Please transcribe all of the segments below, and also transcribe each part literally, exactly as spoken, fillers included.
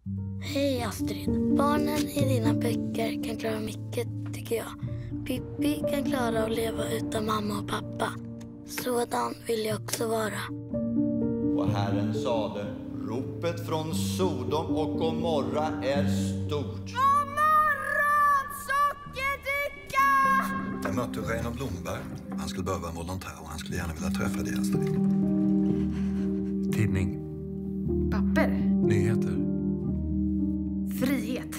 Hej Astrid. Barnen i dina böcker kan klara mycket, tycker jag. Pippi kan klara att leva utan mamma och pappa. Sådan vill jag också vara. Och Herren sade, ropet från Sodom och Gomorra är stort. God morgon, sockerdicka! Jag mötte Reino Blomberg. Han skulle behöva en volontär och han skulle gärna vilja träffa dig, Astrid. Tidning. Papper. Nyheter. Frihet.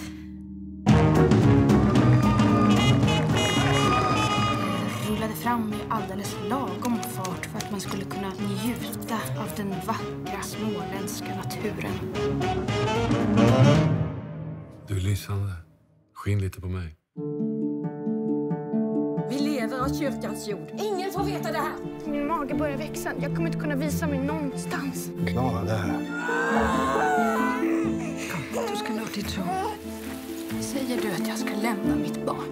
Rullade fram i alldeles lagom fart för att man skulle kunna njuta av den vackra småländska naturen. Du är lysande. Skinn lite på mig. Vi lever av kyrkans jord. Ingen får veta det här. Min mage börjar växa. Jag kommer inte kunna visa mig någonstans. Klara det här. Kom, du ska nå till tro. Säger du att jag ska lämna mitt barn?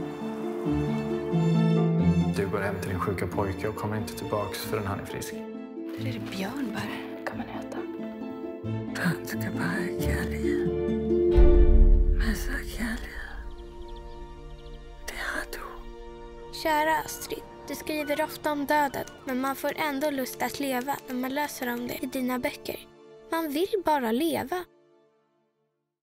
Du går hem till din sjuka pojke och kommer inte tillbaks förrän han är frisk. Eller är det björnbär kan man äta? Han ska bara kärlek. Massa kärlek. Det har du. Kära Astrid, du skriver ofta om döden, men man får ändå lust att leva när man läser om det i dina böcker. Man vill bara leva.